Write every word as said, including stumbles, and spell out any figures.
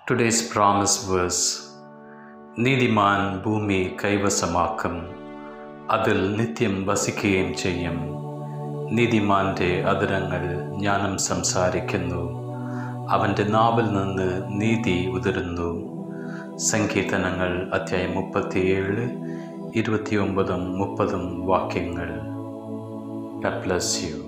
Today's promise verse: നീതിമാൻ ഭൂമി കൈവശമാക്കും, അതിൽ നിത്യം വസിക്കുകയും ചെയ്യും. നീതിമാൻ്റെ അധരങ്ങൾ ജ്ഞാനം സംസാരിക്കുന്നു, അവൻ്റെ നാവിൽ നിന്ന് നീതി ഉതിരുന്നു. സങ്കീർത്തനങ്ങൾ അധ്യായം മുപ്പത്തിയേഴ് ഇരുപത്തിയൊമ്പതും മുപ്പതും വാക്യങ്ങൾ. God bless you.